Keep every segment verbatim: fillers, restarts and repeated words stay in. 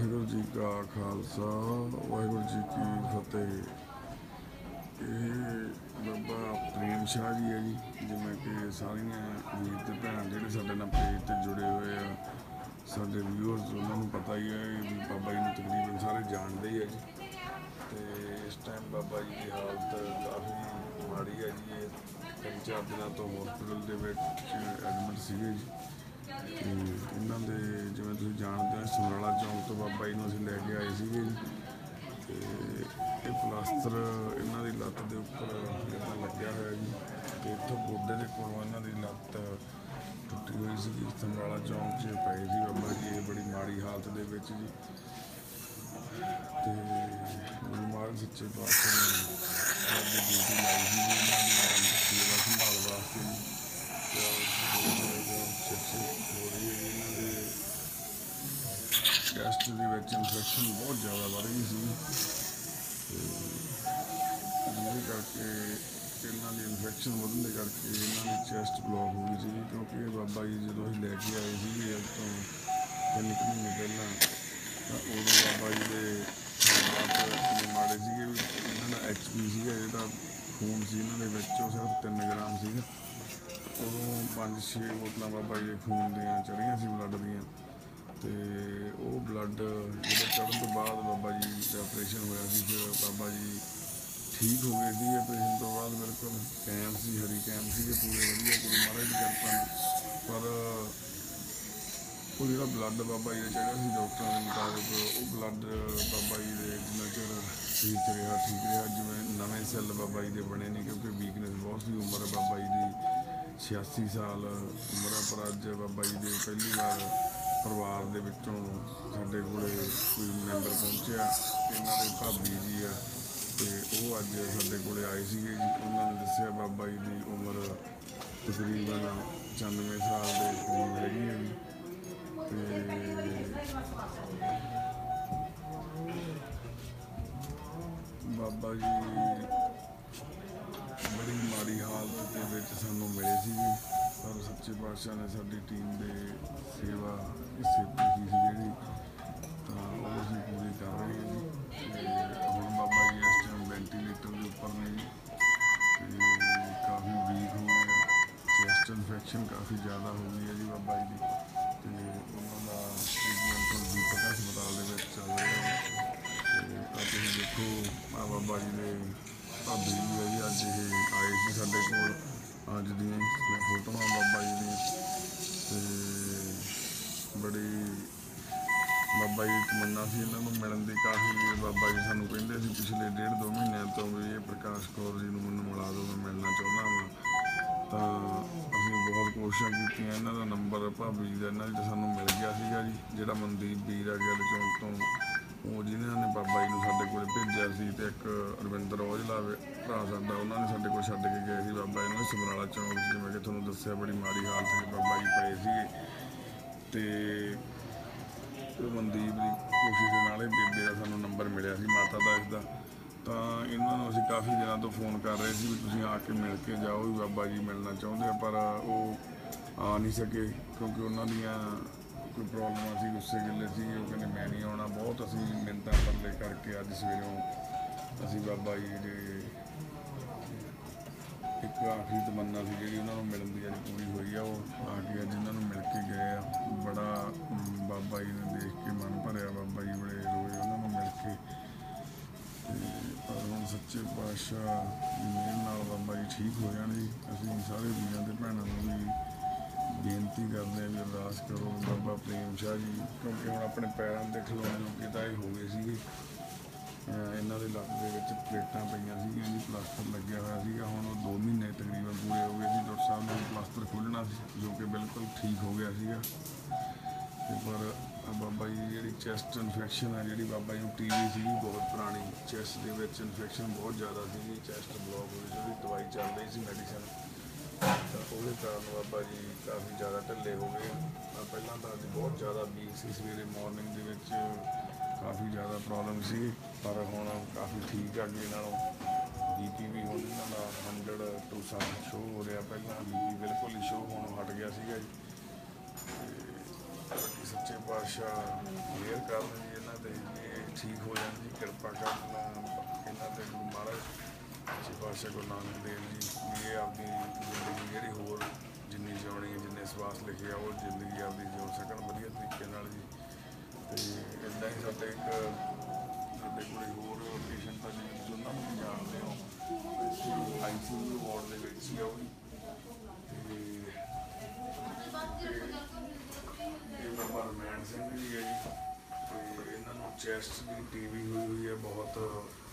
ਵਾਹਿਗੁਰੂ ਜੀ ਕਾ ਖਾਲਸਾ ਵਾਹਿਗੁਰੂ ਜੀ ਕੀ ਫਤਿਹ। ਇਹ ਬਾਬਾ ਪ੍ਰੇਮ ਸ਼ਾਹ ਜੀ ਹੈ ਜੀ। ਜਿਵੇਂ ਕਿ ਸਾਰੀਆਂ ਵੀਰ ਤੇ ਭੈਣ ਜਿਹੜੇ ਸਾਡੇ ਨਾਲ ਪੇਜ ਤੇ ਜੁੜੇ ਹੋਏ ਆ, ਸਾਡੇ ਵਿਊਅਰਸ, ਉਹਨਾਂ ਨੂੰ ਪਤਾ ਹੀ ਹੈ ਵੀ ਬਾਬਾ ਜੀ ਨੂੰ ਤਕਰੀਬਨ ਸਾਰੇ ਜਾਣਦੇ ਹੀ ਹੈ ਜੀ। ਤੇ ਇਸ ਟਾਈਮ ਬਾਬਾ ਜੀ ਦੀ ਹਾਲਤ ਕਾਫੀ ਮਾੜੀ ਹੈ ਜੀ। ਇਹ ਤਿੰਨ ਚਾਰ ਦਿਨਾਂ ਤੋਂ ਹਸਪੀਟਲ ਦੇ ਵਿੱਚ ਐਡਮਿਟ ਸੀਗੇ ਜੀ। ਤੇ ਇਹਨਾਂ ਦੇ ਜਿਵੇਂ ਤੁਸੀਂ ਜਾਣਦੇ ਹੋ, ਸਮਰਾਲਾ ਚੌਂਕ ਤੋਂ ਬਾਬਾ ਜੀ ਨੂੰ ਅਸੀਂ ਲੈ ਕੇ ਆਏ ਸੀਗੇ ਜੀ। ਤੇ ਇਹ ਪਲਾਸਟਰ ਇਹਨਾਂ ਦੀ ਲੱਤ ਦੇ ਉੱਪਰ ਇੱਦਾਂ ਲੱਗਿਆ ਹੋਇਆ ਜੀ। ਤੇ ਇੱਥੋਂ ਗੋਡੇ ਦੇ ਕੋਲੋਂ ਇਹਨਾਂ ਦੀ ਲੱਤ ਟੁੱਟੀ ਹੋਈ ਸੀਗੀ। ਸਮਰਾਲਾ ਚੌਂਕ 'ਚ ਪਏ ਸੀ ਬਾਬਾ ਜੀ, ਇਹ ਬੜੀ ਮਾੜੀ ਹਾਲਤ ਦੇ ਵਿੱਚ ਜੀ। ਤੇ ਗੁਰੂ ਮਹਾਰਾਜ ਸੱਚੇ ਪਾਤਸ਼ਾਹ ਨੇ ਆਪਣੀ ਡਿਊਟੀ ਲਾਈ ਸੀ ਜੀ ਇਹਨਾਂ ਦੀ ਸੇਵਾ ਸੰਭਾਲ ਵਾਸਤੇ ਜੀ। ਚੈਸਟ ਦੇ ਵਿੱਚ ਇਨਫੈਕਸ਼ਨ ਬਹੁਤ ਜ਼ਿਆਦਾ ਵੱਧ ਗਈ ਸੀ, ਤੇ ਜਿਹਦੇ ਕਰਕੇ ਇਹਨਾਂ ਦੀ ਇਨਫੈਕਸ਼ਨ ਵਧਣ ਦੇ ਕਰਕੇ ਇਹਨਾਂ ਦੀ ਚੈਸਟ ਬਲੌਕ ਹੋ ਗਈ ਸੀ। ਕਿਉਂਕਿ ਬਾਬਾ ਜੀ ਜਦੋਂ ਅਸੀਂ ਲੈ ਕੇ ਆਏ ਸੀਗੇ ਅੱਜ ਤੋਂ ਤਿੰਨ ਕੁ ਮਹੀਨੇ ਪਹਿਲਾਂ, ਤਾਂ ਉਦੋਂ ਬਾਬਾ ਜੀ ਦੇ ਹਾਲਾਤ ਇੰਨੇ ਮਾੜੇ ਸੀਗੇ ਵੀ ਇਹਨਾਂ ਦਾ ਐਚ ਪੀ ਸੀਗਾ, ਜਿਹੜਾ ਖੂਨ ਸੀ ਇਹਨਾਂ ਦੇ ਵਿੱਚ ਉਹ ਸਿਰਫ ਤਿੰਨ ਗ੍ਰਾਮ ਸੀਗਾ। ਉਦੋਂ ਪੰਜ ਛੇ ਬੋਤਲਾਂ ਬਾਬਾ ਜੀ ਦੇ ਖੂਨ ਦੀਆਂ ਚੜ੍ਹੀਆਂ ਸੀ, ਬਲੱਡ ਦੀਆਂ। ਤੇ ਉਹ ਬਲੱਡ ਜਦੋਂ ਚੜ੍ਹਨ ਤੋਂ ਬਾਅਦ ਬਾਬਾ ਜੀ ਦਾ ਆਪਰੇਸ਼ਨ ਹੋਇਆ ਸੀ। ਫਿਰ ਬਾਬਾ ਜੀ ਠੀਕ ਹੋ ਗਏ ਸੀ ਆਪਰੇਸ਼ਨ ਤੋਂ ਬਾਅਦ, ਬਿਲਕੁਲ ਕੈਮ ਸੀ, ਹਰੀ ਕੈਮ ਸੀਗੇ ਪੂਰੇ ਵਧੀਆ ਗੁਰੂ ਮਹਾਰਾਜ ਦੀ ਕਿਰਪਾ ਨਾਲ। ਪਰ ਉਹ ਜਿਹੜਾ ਬਲੱਡ ਬਾਬਾ ਜੀ ਦਾ ਚੜ੍ਹਿਆ ਸੀ, ਡਾਕਟਰਾਂ ਦੇ ਮੁਤਾਬਕ ਉਹ ਬਲੱਡ ਬਾਬਾ ਜੀ ਦੇ ਜਿੰਨਾ ਚਿਰ ਠੀਕ ਰਿਹਾ ਠੀਕ ਰਿਹਾ, ਜਿਵੇਂ ਨਵੇਂ ਸੈੱਲ ਬਾਬਾ ਜੀ ਦੇ ਬਣੇ ਨਹੀਂ, ਕਿਉਂਕਿ ਵੀਕਨੈਸ ਬਹੁਤ ਸੀ। ਉਮਰ ਬਾਬਾ ਜੀ ਦੀ ਛਿਆਸੀ ਸਾਲ ਉਮਰ ਆ, ਪਰ ਅੱਜ ਬਾਬਾ ਜੀ ਦੇ ਪਹਿਲੀ ਵਾਰ ਪਰਿਵਾਰ ਦੇ ਵਿੱਚੋਂ ਸਾਡੇ ਕੋਲ ਕੋਈ ਮੈਂਬਰ ਪਹੁੰਚਿਆ। ਇਹਨਾਂ ਦੇ ਭਾਬੀ ਜੀ ਆ, ਤੇ ਉਹ ਅੱਜ ਸਾਡੇ ਕੋਲ ਆਏ ਸੀਗੇ ਜੀ। ਉਹਨਾਂ ਨੇ ਦੱਸਿਆ ਬਾਬਾ ਜੀ ਦੀ ਉਮਰ ਤਕਰੀਬਨ ਪਚਾਨਵੇਂ ਸਾਲ ਦੇ ਕਰੀਬ ਹੈਗੀ ਹੈ ਜੀ। ਤੇ ਬਾਬਾ ਜੀ ਬੜੀ ਮਾੜੀ ਹਾਲਤ ਦੇ ਵਿੱਚ ਸਾਨੂੰ ਮਿਲੇ ਸੀਗੇ, ਪਰ ਸੱਚੇ ਪਾਤਸ਼ਾਹ ਨੇ ਸਾਡੀ ਟੀਮ ਦੇ ਸੇਵਾ ਹਿੱਸੇ ਪੂਰੀ ਸੀ ਜਿਹੜੀ, ਤਾਂ ਉਹ ਅਸੀਂ ਪੂਰੀ ਕਰ ਰਹੇ ਹਾਂ ਜੀ। ਤੇ ਹੁਣ ਬਾਬਾ ਜੀ ਇਸ ਟਾਈਮ ਵੈਂਟੀਲੇਟਰ ਦੇ ਉੱਪਰ ਨੇ ਜੀ, ਤੇ ਕਾਫੀ ਵੀਕ ਹੋ ਗਏ। ਚੈਸਟ ਇਨਫੈਕਸ਼ਨ ਕਾਫੀ ਜ਼ਿਆਦਾ ਹੋ ਗਈ ਹੈ ਜੀ ਬਾਬਾ ਜੀ ਦੀ। ਤੇ ਉਹਨਾਂ ਦਾ ਟ੍ਰੀਟਮੈਂਟ ਹੁਣ ਦੀਪਕ ਹਸਪਤਾਲ ਦੇ ਵਿੱਚ ਚੱਲ ਰਿਹਾ ਹੈ। ਤੇ ਆ ਤੁਸੀਂ ਦੇਖੋ, ਆ ਬਾਬਾ ਜੀ ਦੇ ਭਾਬੀ ਜੀ ਹੈ ਜੀ। ਅੱਜ ਇਹ ਆਏ ਸੀ ਸਾਡੇ ਕੋਲ, ਅੱਜ ਦੀਆਂ ਫੋਟੋਆਂ ਬਾਬਾ ਜੀ ਦੀਆਂ। ਤੇ ਬੜੀ ਬਾਬਾ ਜੀ ਤਮੰਨਾ ਸੀ ਇਹਨਾਂ ਨੂੰ ਮਿਲਣ ਦੀ ਕਾਫੀ। ਬਾਬਾ ਜੀ ਸਾਨੂੰ ਕਹਿੰਦੇ ਸੀ ਪਿਛਲੇ ਡੇਢ ਦੋ ਮਹੀਨਿਆਂ ਤੋਂ ਵੀ ਇਹ ਪ੍ਰਕਾਸ਼ ਕੌਰ ਜੀ ਨੂੰ ਮੈਨੂੰ ਮਿਲਾ ਦਿਓ, ਮੈਂ ਮਿਲਣਾ ਚਾਹੁੰਦਾ ਹਾਂ। ਤਾਂ ਅਸੀਂ ਬਹੁਤ ਕੋਸ਼ਿਸ਼ਾਂ ਕੀਤੀਆਂ, ਇਹਨਾਂ ਦਾ ਨੰਬਰ ਭਾਬੀ ਜੀ ਦਾ ਇਹਨਾਂ ਦੀ ਸਾਨੂੰ ਮਿਲ ਗਿਆ ਸੀਗਾ ਜੀ। ਜਿਹੜਾ ਮਨਦੀਪ ਵੀਰ ਆ ਗਿੱਲ ਚੌਂਕ ਤੋਂ, ਉਹ ਜਿਹਨਾਂ ਨੇ ਬਾਬਾ ਜੀ ਨੂੰ ਸਾਡੇ ਕੋਲ ਭੇਜਿਆ ਸੀ। ਤੇ ਇੱਕ ਰਵਿੰਦਰ ਔਜਲਾ ਭਰਾ ਸਾਡਾ, ਉਹਨਾਂ ਨੇ ਸਾਡੇ ਕੋਲ ਛੱਡ ਕੇ ਗਏ ਸੀ ਬਾਬਾ ਜੀ ਨੂੰ ਸਮਰਾਲਾ ਚੌਂਕ। ਜਿਵੇਂ ਕਿ ਤੁਹਾਨੂੰ ਦੱਸਿਆ ਬੜੀ ਮਾੜੀ ਹਾਲਤ ਸੀ, ਬਾਬਾ ਜੀ ਪਏ ਸੀਗੇ। ਤੇ ਉਹ ਮਨਦੀਪ ਦੀ ਕੋਸ਼ਿਸ਼ ਦੇ ਨਾਲ ਇਹ ਬੇਬੇ ਦਾ ਸਾਨੂੰ ਨੰਬਰ ਮਿਲਿਆ ਸੀ, ਮਾਤਾ ਦਾ ਇਸਦਾ। ਤਾਂ ਇਹਨਾਂ ਨੂੰ ਅਸੀਂ ਕਾਫੀ ਦਿਨਾਂ ਤੋਂ ਫੋਨ ਕਰ ਰਹੇ ਸੀ ਵੀ ਤੁਸੀਂ ਆ ਕੇ ਮਿਲ ਕੇ ਜਾਓ, ਵੀ ਬਾਬਾ ਜੀ ਮਿਲਣਾ ਚਾਹੁੰਦੇ ਆ। ਪਰ ਉਹ ਆ ਨਹੀਂ ਸਕੇ, ਕਿਉਂਕਿ ਉਹਨਾਂ ਦੀਆਂ ਕੋਈ ਪ੍ਰੋਬਲਮਾਂ ਸੀ, ਗੁੱਸੇ ਗਿੱਲੇ ਸੀ। ਉਹ ਕਹਿੰਦੇ ਮੈਂ ਨਹੀਂ ਆਉਣਾ। ਬਹੁਤ ਅਸੀਂ ਮਿੰਨਤਾਂ ਪਰਲੇ ਕਰਕੇ ਅੱਜ ਸਵੇਰੋਂ ਅਸੀਂ ਬਾਬਾ ਜੀ ਦੇ ਇੱਕ ਆਖਰੀ ਤਮੰਨਾ ਸੀ ਜਿਹੜੀ ਉਹਨਾਂ ਨੂੰ ਮਿਲਣ ਦੀ ਅੱਜ ਪੂਰੀ ਹੋਈ ਆ। ਉਹ ਆ ਕੇ ਅੱਜ ਇਹਨਾਂ ਨੂੰ ਮਿਲ ਕੇ ਗਏ ਆ। ਬੜਾ ਬਾਬਾ ਜੀ ਨੇ ਦੇਖ ਕੇ ਮਨ ਭਰਿਆ, ਬਾਬਾ ਜੀ ਬੜੇ ਰੋਏ ਉਹਨਾਂ ਨੂੰ ਮਿਲ ਕੇ। ਤੇ ਪਰ ਹੁਣ ਸੱਚੇ ਪਾਤਸ਼ਾਹ ਮੇਰੇ ਨਾਲ ਬਾਬਾ ਜੀ ਠੀਕ ਹੋ ਜਾਣ ਜੀ। ਅਸੀਂ ਸਾਰੇ ਵੀਰਾਂ ਤੇ ਭੈਣਾਂ ਨੂੰ ਵੀ ਬੇਨਤੀ ਕਰਦੇ ਹਾਂ ਵੀ ਅਰਦਾਸ ਕਰੋ ਬਾਬਾ ਪ੍ਰੇਮ ਸ਼ਾਹ ਜੀ, ਕਿਉਂਕਿ ਹੁਣ ਆਪਣੇ ਪੈਰਾਂ 'ਤੇ ਖਲੋਣ ਜੋਗੇ ਤਾਂ ਇਹ ਹੋ ਗਏ ਸੀਗੇ। ਇਹਨਾਂ ਦੇ ਲੱਤ ਦੇ ਵਿੱਚ ਪਲੇਟਾਂ ਪਈਆਂ ਸੀਗੀਆਂ ਜੀ, ਪਲਾਸਟਰ ਲੱਗਿਆ ਹੋਇਆ ਸੀਗਾ। ਹੁਣ ਉਹ ਦੋ ਮਹੀਨੇ ਤਕਰੀਬਨ ਪੂਰੇ ਹੋ ਗਏ ਸੀ। ਡਾਕਟਰ ਸਾਹਿਬ ਨੇ ਪਲਾਸਟਰ ਖੋਲ੍ਹਣਾ ਸੀ, ਜੋ ਕਿ ਬਿਲਕੁਲ ਠੀਕ ਹੋ ਗਿਆ ਸੀਗਾ। ਤੇ ਪਰ ਬਾਬਾ ਜੀ ਜਿਹੜੀ ਚੈਸਟ ਇਨਫੈਕਸ਼ਨ ਹੈ ਜਿਹੜੀ ਬਾਬਾ ਜੀ ਨੂੰ ਟੀ ਵੀ ਸੀਗੀ ਬਹੁਤ ਪੁਰਾਣੀ, ਚੈਸਟ ਦੇ ਵਿੱਚ ਇਨਫੈਕਸ਼ਨ ਬਹੁਤ ਜ਼ਿਆਦਾ ਸੀਗੀ। ਚੈਸਟ ਬਲੌਕ ਹੋਈ ਸੀ, ਉਹਦੀ ਦਵਾਈ ਚੱਲ ਰਹੀ ਸੀ ਮੈਡੀਸਨ। ਤਾਂ ਉਹਦੇ ਕਾਰਨ ਬਾਬਾ ਜੀ ਕਾਫੀ ਜ਼ਿਆਦਾ ਢਿੱਲੇ ਹੋ ਗਏ। ਪਹਿਲਾਂ ਤਾਂ ਅਸੀਂ ਬਹੁਤ ਜ਼ਿਆਦਾ ਵੀਕ ਸੀ, ਸਵੇਰੇ ਮਾਰਨਿੰਗ ਦੇ ਵਿੱਚ ਕਾਫੀ ਜ਼ਿਆਦਾ ਪ੍ਰੋਬਲਮ ਸੀ, ਪਰ ਹੁਣ ਕਾਫੀ ਠੀਕ ਆ ਅੱਗੇ ਨਾਲੋਂ। ਬੀ ਪੀ ਵੀ ਹੁਣ ਇਹਨਾਂ ਦਾ ਹੰਡਰਡ ਟੂ ਸੱਤ ਸ਼ੋਅ ਹੋ ਰਿਹਾ। ਪਹਿਲਾਂ ਬੀ ਪੀ ਬਿਲਕੁਲ ਹੀ ਸ਼ੋਅ ਹੋਣੋਂ ਹਟ ਗਿਆ ਸੀਗਾ ਜੀ। ਸੱਚੇ ਪਾਤਸ਼ਾਹ ਮਿਹਰ ਕਰਨ ਜੀ ਇਹਨਾਂ ठीक हो जाए जी। कृपा करना इन्हां ते गुरु महाराज सच्चे पातशाह गुरु नानक देव जी भी ये आपकी जिंदगी जी होर जिन्नी जिउणी है जिन्ने सवास लिखे आ वो जिंदगी आपकी जिउ सकन वधिया तरीके नाल जी। तो इदां ही साडे एक साडे कोल होर पेशेंट आ जिन्हें तुसीं उन्हां नूं भी जाणदे हो आई सी यू वार्ड दे विच ही आ वो ये बाबा रमैन सिंह जी है जी। तो इन्हों चैसट की टी वी हुई हुई है बहुत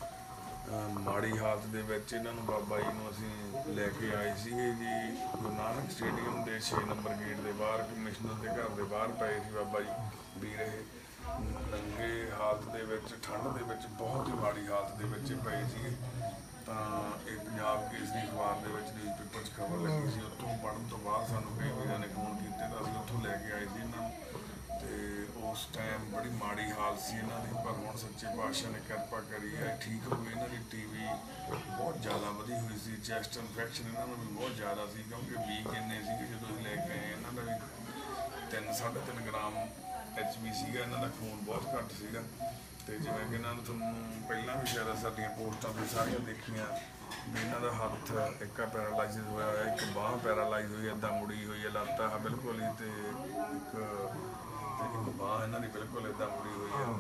माड़ी हालत दे विच। इन्हां नूं बाबा जी नूं असीं लैके आए सीगे जी गुरु नानक स्टेडियम के छे नंबर गेट के बाहर कमिश्नर के घर के बाहर पए सी बाबा जी भी रहे नंगे हालत दे विच ठंड दे विच बहुत ही माड़ी हालत दे विच पए सीगे। तो ये पंजाब केसरी अखबार के न्यूज़ पेपर च खबर लगी सी उत्थों पढ़न तो बाद सानूं कई वीरां ने फोन कीते तो असीं उत्थों लैके आए सी इन्हां नूं। तो उस टाइम बड़ी माड़ी हालत सी इन्हां दी पर हुण सच्चे पातशाह ने किरपा करी है ठीक हो गई। इन्हां दी टी वी बहुत ज़्यादा वधी हुई सी चैसट इन्फैक्शन इन्हां नूं भी बहुत ज़्यादा सी क्योंकि वीक इन्ने सी कि जदों लैके आए इन्हां दा भी तीन साढ़े तीन ग्राम एच बी सीगा इन्हां दा खून बहुत घੱਟ सीगा। तो जिवें कि इन्हां नूं तुहानूं पहिलां भी शायद साडीआं पोस्टां ते सारियां देखियां भी इन्हां दा हत्थ एक पैरालाइज होया होया एक बांह पैरालाइज हुई इदां मुड़ी हुई है लत्त आ बिल्कुल ही तो एक एक बांह इन्हां दी बिल्कुल इदां मुड़ी हुई है।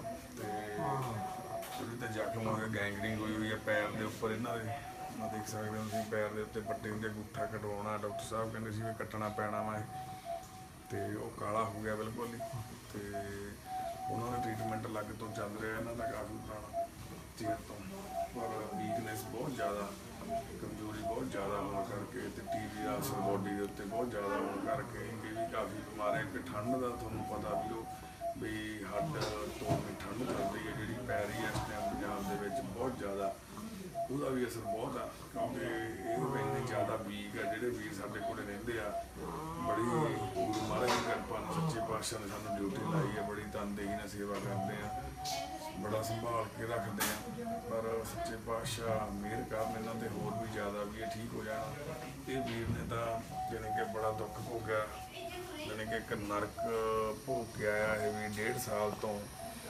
तो ਉਹਦੇ 'ਤੇ ਜ਼ਖਮ ਹੋਏ ਗੈਂਗਰਿੰਗ ਹੋਈ ਹੋਈ ਹੈ ਪੈਰ ਦੇ ਉੱਪਰ ਇਹਨਾਂ ਦੇ ਮੈਂ ਦੇਖ ਸਕਦੇ ਹੋ ਤੁਸੀਂ ਪੈਰ ਦੇ ਉੱਤੇ ਪੱਟੇ ਹੁੰਦੇ ਅੰਗੂਠਾ ਕਟਵਾਉਣਾ ਡਾਕਟਰ ਸਾਹਿਬ ਕਹਿੰਦੇ ਸੀ ਵੀ ਕੱਟਣਾ ਪੈਣਾ ਵਾ ਤੇ ਉਹ ਕਾਲਾ ਹੋ ਗਿਆ ਬਿਲਕੁਲ ਹੀ। ਤੇ ਉਹਨਾਂ ਦਾ ਟ੍ਰੀਟਮੈਂਟ ਅਲੱਗ ਤੋਂ ਚੱਲ ਰਿਹਾ ਇਹਨਾਂ ਦਾ ਕਾਫੀ ਪੁਰਾਣਾ ਚਿਰ ਤੋਂ ਪਰ ਵੀਕਨੈਸ ਬਹੁਤ ਜ਼ਿਆਦਾ ਕਮਜ਼ੋਰੀ ਬਹੁਤ ਜ਼ਿਆਦਾ ਹੋਣ ਕਰਕੇ ਤੇ ਟੀ ਬੀ ਦਾ ਅਸਰ ਬੋਡੀ ਦੇ ਉੱਤੇ ਬਹੁਤ ਜ਼ਿਆਦਾ ਹੋਣ ਕਰਕੇ ਇਹ ਵੀ ਕਾਫੀ ਬਿਮਾਰ ਹੈ ਕਿ ਠੰਡ ਦਾ ਤੁਹਾਨੂੰ ਪਤਾ ਵੀ ਉਹ ਵੀ ਹੱਡ ਤੋਂ ਵੀ ਠੰਡ ਚੱਲਦੀ ਹੈ ਜਿਹੜੀ ਪੈ ਰਹੀ ਹੈ ਇਸ ਟਾਈਮ ਪੰਜਾਬ ਦੇ ਵਿੱਚ ਬਹੁਤ ਜ਼ਿਆਦਾ ਉਹਦਾ ਵੀ ਅਸਰ ਬਹੁਤ ਆ ਕਿਉਂਕਿ ਇਹ ਇੰਨੇ ਜ਼ਿਆਦਾ ਵੀਕ ਆ ਜਿਹੜੇ ਵੀਰ ਸਾਡੇ ਕੋਲ ਰਹਿੰਦੇ ਆ ਬੜੀ ਗੁਰੂ ਮਹਾਰਾਜ ਦੀ ਕਿਰਪਾ ਨਾਲ ਸੱਚੇ ਪਾਤਸ਼ਾਹ ਨੇ ਸਾਨੂੰ ਡਿਊਟੀ ਲਾਈ ਹੈ ਬੜੀ ਤਨਦੇਹੀ ਨਾਲ ਸੇਵਾ ਕਰਦੇ ਆ ਬੜਾ ਸੰਭਾਲ ਕੇ ਰੱਖਦੇ ਆ ਪਰ ਸੱਚੇ ਪਾਤਸ਼ਾਹ ਮਿਹਰ ਕਰਨ ਇਹਨਾਂ ਤੇ ਹੋਰ ਵੀ ਜ਼ਿਆਦਾ ਵੀ ਇਹ ਠੀਕ ਹੋ ਜਾਣਾ। ਇਹ ਵੀਰ ਨੇ ਤਾਂ ਜਾਣੀ ਕਿ ਬੜਾ ਦੁੱਖ ਭੋਗਿਆ ਜਾਣੀ ਕਿ ਇੱਕ ਨਰਕ ਭੋਗ ਕੇ ਆਇਆ ਇਹ ਵੀ ਡੇਢ ਸਾਲ ਤੋਂ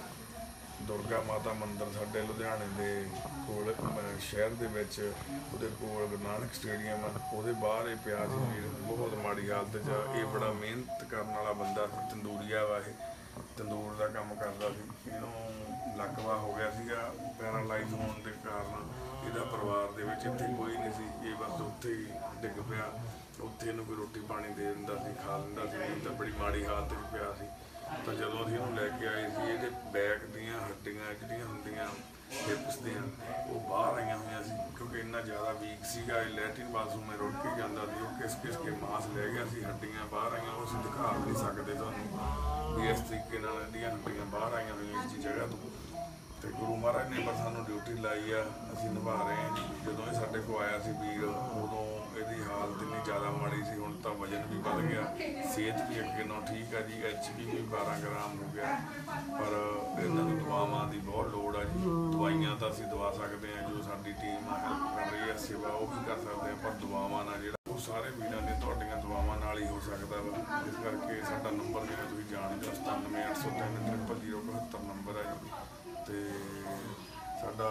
ਦੁਰਗਾ ਮਾਤਾ ਮੰਦਿਰ ਸਾਡੇ ਲੁਧਿਆਣੇ ਦੇ ਕੋਲ ਸ਼ਹਿਰ ਦੇ ਵਿੱਚ ਉਹਦੇ ਕੋਲ ਗੁਰੂ ਨਾਨਕ ਸਟੇਡੀਅਮ ਉਹਦੇ ਬਾਹਰ ਇਹ ਪਿਆ ਸੀ ਵੀਰ ਬਹੁਤ ਮਾੜੀ ਹਾਲਤ 'ਚ। ਇਹ ਬੜਾ ਮਿਹਨਤ ਕਰਨ ਵਾਲਾ ਬੰਦਾ ਸੀ ਤੰਦੂਰੀਆ ਵਾ ਇਹ ਤੰਦੂਰ ਦਾ ਕੰਮ ਕਰਦਾ ਸੀ। ਇਹਨੂੰ ਲਕਵਾ ਹੋ ਗਿਆ ਸੀਗਾ ਪੈਰਾਲਾਈਜ਼ ਹੋਣ ਦੇ ਕਾਰਨ ਇਹਦਾ ਪਰਿਵਾਰ ਦੇ ਵਿੱਚ ਇੱਥੇ ਕੋਈ ਨਹੀਂ ਸੀ ਇਹ ਬਸ ਉੱਥੇ ਹੀ ਡਿੱਗ ਪਿਆ ਉੱਥੇ ਇਹਨੂੰ ਕੋਈ ਰੋਟੀ ਪਾਣੀ ਦੇ ਦਿੰਦਾ ਸੀ ਖਾ ਲੈਂਦਾ ਸੀ ਨਹੀਂ ਤਾਂ ਬੜੀ ਮਾੜੀ ਹਾਲਤ 'ਚ ਪਿਆ ਸੀ। ਤਾਂ ਜਦੋਂ ਅਸੀਂ ਇਹਨੂੰ ਲੈ ਕੇ ਆਏ ਸੀ ਇਹਦੇ ਬੈਕ ਦੀਆਂ ਹੱਡੀਆਂ ਜਿਹੜੀਆਂ ਹੁੰਦੀਆਂ ਹਿਪਸ ਦੀਆਂ ਉਹ ਬਾਹਰ ਆਈਆਂ ਹੋਈਆਂ ਸੀ ਕਿਉਂਕਿ ਇੰਨਾ ਜ਼ਿਆਦਾ ਵੀਕ ਸੀਗਾ ਇਹ ਲੈਟਰਿਨ ਬਾਥਰੂਮ ਰੁੜ ਕੇ ਜਾਂਦਾ ਸੀ ਉਹ ਕਿਸ ਕਿਸ ਕੇ ਮਾਸ ਲੈ ਗਿਆ ਸੀ ਹੱਡੀਆਂ ਬਾਹਰ ਆਈਆਂ ਉਹ ਅਸੀਂ ਦਿਖਾ ਨਹੀਂ ਸਕਦੇ ਤੁਹਾਨੂੰ ਵੀ ਇਸ ਤਰੀਕੇ ਨਾਲ ਇਹਦੀਆਂ ਹੱਡੀਆਂ ਬਾਹਰ ਆਈਆਂ ਹੋਈਆਂ ਇਸ ਜਗ੍ਹਾ ਤੋਂ। ਤੇ ਗੁਰੂ ਮਹਾਰਾਜ ਨੇ ਪਰ ਸਾਨੂੰ ਡਿਊਟੀ ਲਾਈ ਆ ਅਸੀਂ ਨਿਭਾ ਰਹੇ ਹਾਂ ਜੀ। ਜਦੋਂ ਇਹ ਸਾਡੇ ਕੋਲ ਆਇਆ ਸੀ ਵੀਰ ਉਦੋਂ ਇਹਦੀ ਹਾਲਤ ਇੰਨੀ ਜ਼ਿਆਦਾ ਮਾੜੀ ਸੀ ਹੁਣ ਤਾਂ ਵਜਨ ਵੀ ਵੱਧ ਗਿਆ ਸਿਹਤ ਵੀ ਅੱਗੇ ਨਾਲੋਂ ਠੀਕ ਆ ਜੀ ਐਚ ਪੀ ਵੀ ਬਾਰਾਂ ਗ੍ਰਾਮ ਹੋ ਗਿਆ ਪਰ ਇਹਨਾਂ ਨੂੰ ਦਵਾਵਾਂ ਦੀ ਬਹੁਤ ਲੋੜ ਆ ਜੀ। ਦਵਾਈਆਂ ਤਾਂ ਅਸੀਂ ਦਵਾ ਸਕਦੇ ਹਾਂ ਜੋ ਸਾਡੀ ਟੀਮ ਹੈਲਪ ਕਰ ਰਹੀ ਹੈ ਸੇਵਾ ਉਹ ਵੀ ਕਰ ਸਕਦੇ ਹਾਂ ਪਰ ਦਵਾਵਾਂ ਨਾਲ ਜਿਹੜਾ ਉਹ ਸਾਰੇ ਵੀਰਾਂ ਨੇ ਤੁਹਾਡੀਆਂ ਦਵਾਵਾਂ ਨਾਲ ਹੀ ਹੋ ਸਕਦਾ ਵਾ। ਇਸ ਕਰਕੇ ਸਾਡਾ ਨੰਬਰ ਜਿਵੇਂ ਤੁਸੀਂ ਜਾਣਦੇ ਹੋ ਸਤਾਨਵੇਂ ਅੱਠ ਸੌ ਤਿੰਨ ਟ੍ਰਿਪਲ ਜ਼ੀਰੋ ਇਕਹੱਤਰ ਨੰਬਰ ਹੈ ਜੀ। ਤੇ ਸਾਡਾ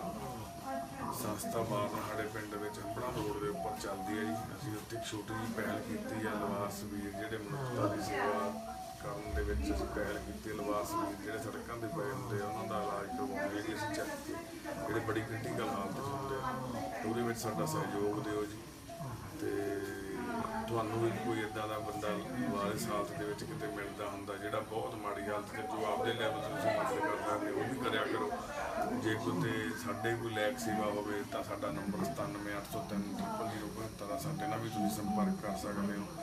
ਸੰਸਥਾ ਬਾਰਨ ਸਾਡੇ ਪਿੰਡ ਵਿੱਚ ਹੰਬੜਾ ਰੋਡ ਦੇ ਉੱਪਰ ਚੱਲਦੀ ਹੈ ਜੀ। ਅਸੀਂ ਉੱਥੇ ਇੱਕ ਛੋਟੀ ਜਿਹੀ ਪਹਿਲ ਕੀਤੀ ਹੈ ਲਿਵਾਸ ਵੀਰ ਜਿਹੜੇ ਮਨੁੱਖਤਾ ਦੀ ਸੇਵਾ ਕਰਨ ਦੇ ਵਿੱਚ ਅਸੀਂ ਪਹਿਲ ਕੀਤੀ ਲਿਵਾਸ ਵੀਰ ਜਿਹੜੇ ਸੜਕਾਂ 'ਤੇ ਪਏ ਹੁੰਦੇ ਆ ਉਹਨਾਂ ਦਾ ਇਲਾਜ ਕਰਵਾਉਣ ਲਈ ਅਸੀਂ ਚੱਕ ਕੇ ਜਿਹੜੇ ਬੜੀ ਕ੍ਰਿਟੀਕਲ ਹਾਲਤ 'ਚ ਹੁੰਦੇ ਆ ਉਹਦੇ ਵਿੱਚ ਸਾਡਾ ਸਹਿਯੋਗ ਦਿਓ ਜੀ। ਤੇ ਤੁਹਾਨੂੰ ਵੀ ਕੋਈ ਇੱਦਾਂ ਦਾ ਬੰਦਾ ਵਾਰਿਸ ਹਾਲਤ ਦੇ ਵਿੱਚ ਕਿਤੇ ਮਿਲਦਾ ਹੁੰਦਾ ਜਿਹੜਾ ਬਹੁਤ ਮਾੜੀ ਹਾਲਤ 'ਚ ਜੋ ਆਪਦੇ ਲੈਵਲ 'ਤੇ ਤੁਸੀਂ ਮਦਦ ਕਰ ਸਕਦੇ ਉਹ ਵੀ ਕਰਿਆ ਕਰੋ। ਜੇ ਕੋਈ ਸਾਡੇ ਕੋਈ ਲੈਕ ਸੇਵਾ ਹੋਵੇ ਤਾਂ ਸਾਡਾ ਨੰਬਰ ਸਤਾਨਵੇਂ ਅੱਠ ਸੌ ਤਿੰਨ ਟ੍ਰਿਪਲ ਜ਼ੀਰੋ ਇਕਹੱਤਰ ਆ ਸਾਡੇ ਨਾਲ ਵੀ ਤੁਸੀਂ ਸੰਪਰਕ ਕਰ ਸਕਦੇ ਹੋ।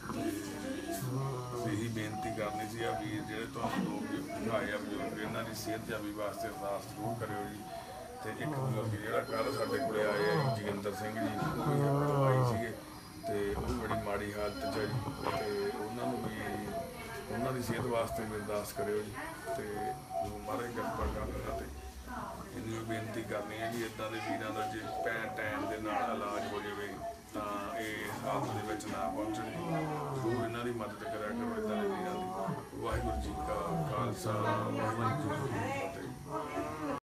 ਤੇ ਇਹੀ ਬੇਨਤੀ ਕਰਨੀ ਸੀ ਆ ਵੀਰ ਜਿਹੜੇ ਤੁਹਾਨੂੰ ਲੋਕ ਦਿਖਾਏ ਆ ਬਜ਼ੁਰਗ ਇਹਨਾਂ ਦੀ ਸਿਹਤ ਜਾਬੀ ਵਾਸਤੇ ਅਰਦਾਸ ਜ਼ਰੂਰ ਕਰਿਓ ਜੀ। ਤੇ ਇੱਕ ਬਜ਼ੁਰਗ ਜਿਹੜਾ ਕੱਲ੍ਹ ਸਾਡੇ ਕੋਲ ਆਏ ਆ ਜੋਗਿੰਦਰ ਸਿੰਘ ਜੀ ਉਹ ਆਏ ਸੀਗੇ ਤੇ ਉਹ ਵੀ ਬੜੀ ਮਾੜੀ ਹਾਲਤ 'ਚ ਹੈ ਜੀ ਤੇ ਉਹਨਾਂ ਨੂੰ ਵੀ ਉਹਨਾਂ ਦੀ ਸਿਹਤ ਵਾਸਤੇ ਵੀ ਅਰਦਾਸ ਕਰਿਓ ਜੀ। ਤੇ ਗੁਰੂ ਮਹਾਰਾਜ ਕਿਰਪਾ ਕਰਨ ਤੇ ਇਹਨੂੰ ਬੇਨਤੀ ਕਰਨੀ ਹੈ ਜੀ ਇੱਦਾਂ ਦੇ ਵੀਰਾਂ ਦਾ ਜੇ ਪੈ ਟਾਈਮ ਦੇ ਨਾਲ ਇਲਾਜ ਹੋ ਜਾਵੇ ਤਾਂ ਇਹ ਹਾਲਤ ਦੇ ਵਿੱਚ ਨਾ ਪਹੁੰਚਣ ਜ਼ਰੂਰ ਇਹਨਾਂ ਦੀ ਮਦਦ ਕਰਿਆ ਕਰੋ ਇੱਦਾਂ ਦੇ ਵੀਰਾਂ ਦੀ। ਵਾਹਿਗੁਰੂ ਜੀ ਕਾ ਖਾਲਸਾ ਵਾਹਿਗੁਰੂ ਜੀ